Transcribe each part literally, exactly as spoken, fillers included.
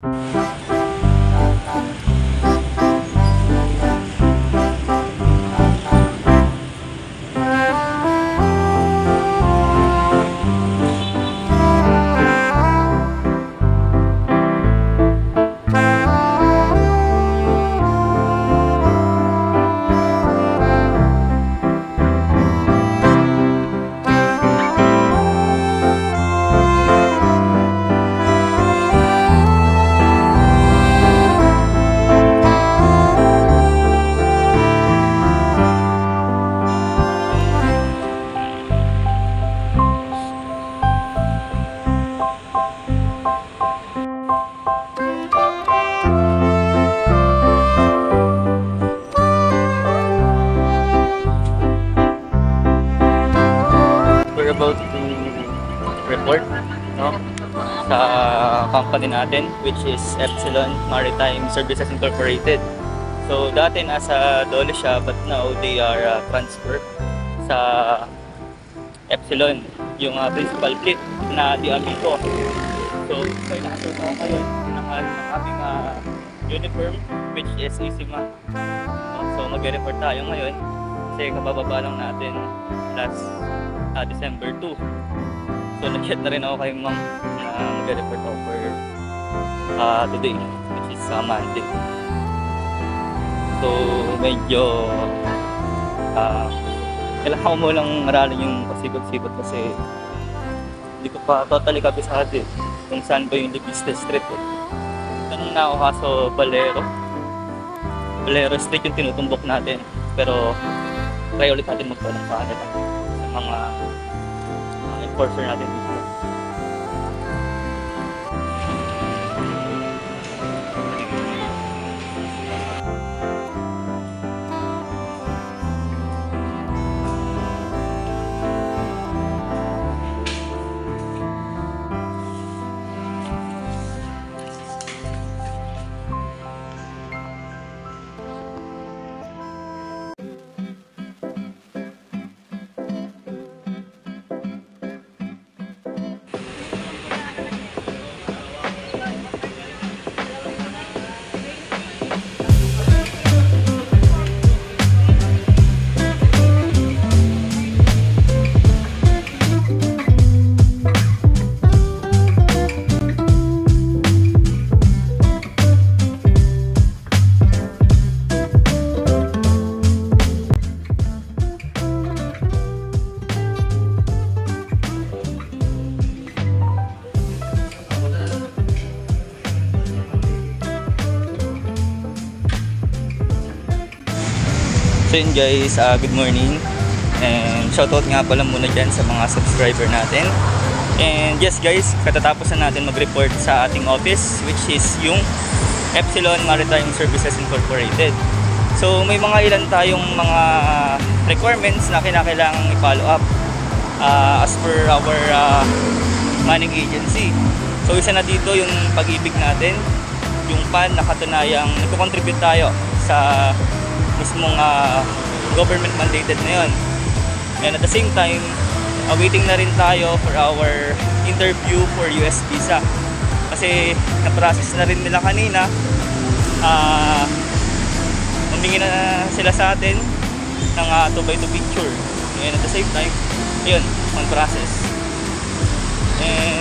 About to report, no, sa company natin, which is Epsilon Maritime Services Incorporated. So dati nasa Dohle siya, but now they are uh, transferred sa Epsilon, yung uh, principal fleet na diamin ko. So may nakasuot ako ngayon ng aming uh, uniform, which is Isima. So mag-report tayo ngayon kasi kabababa lang natin last Uh, December second. So nag-chat na rin ako kay ma'am na mag-report ako for uh, today, which is uh, Monday. So medyo uh, kailangan ko mo lang maralin yung pasikot-sikot kasi hindi ko pa totally kabisado eh, kung saan ba yung business street eh. Tanong na ako kaso Balero Balero Street yung tinutumbok natin, pero try ulit natin magtanong pa ano lang sa mga uh, enforcer natin dito. So yun guys, uh, good morning and shoutout nga pala muna dyan sa mga subscriber natin. And yes guys, katatapos na natin mag-report sa ating office, which is yung Epsilon Maritime Services Incorporated. So may mga ilan tayong mga requirements na kinakailangang i-follow up uh, as per our uh, manning agency. So isa na dito yung pag-ibig natin, yung P A N na katunayang nagko-contribute tayo sa mismong uh, government mandated na yun. And at the same time, uh, waiting na rin tayo for our interview for U S visa. Kasi na-process na rin nila kanina. Uh, humingi na sila sa atin ng uh, two by two picture. And at the same time, yun, on process. And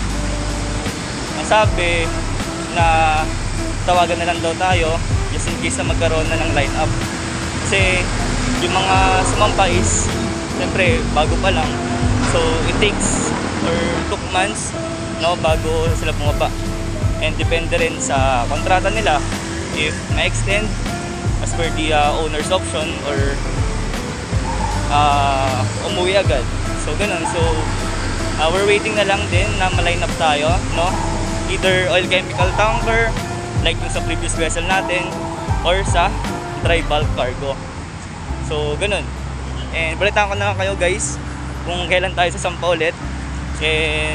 ang sabi na tawagan na lang daw tayo just in case na magkaroon na ng line up. Kasi yung mga sumampa is siyempre bago pa lang, so it takes or took months, no, bago sila bumaba. And depende rin sa kontrata nila if ma-extend as per the uh, owner's option or uh, umuwi agad. So ganun. So uh, we're waiting na lang din na ma-line up tayo, no, either oil chemical tanker like yung sa previous vessel natin or sa dry bulk cargo. So ganun. And balitaan ko na kayo guys kung kailan tayo sasampa ulit and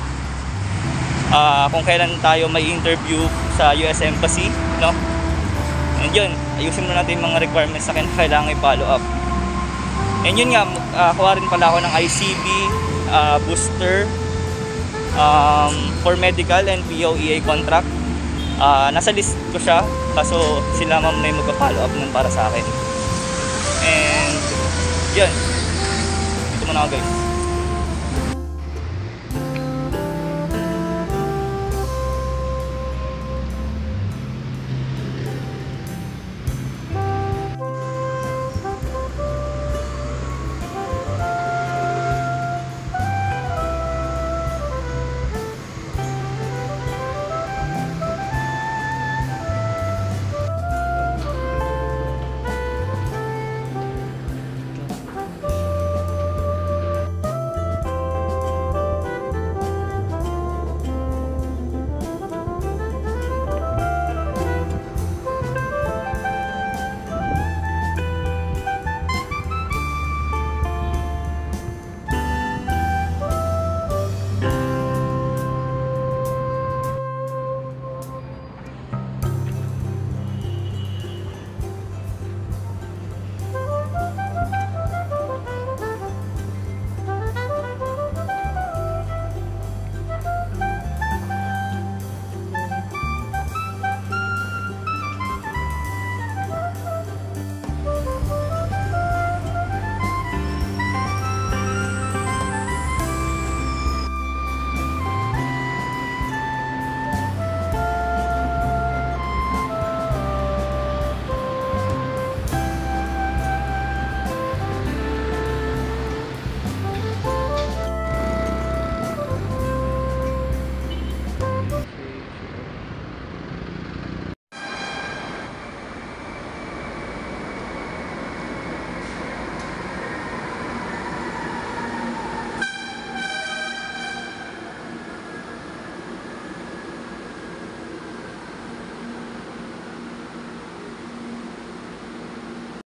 uh, kung kailan tayo may interview sa U S Embassy, no? And yun, ayusin muna natin yung mga requirements na kailangan i-follow up. And yun nga, uh, kuha rin pala ako ng I C B, uh, booster, um, for medical and P O E A contract. Ah, nasa list ko siya, kaso sila ma'am na yung magpa-follow up nun para sa akin. And yun, dito muna ako guys.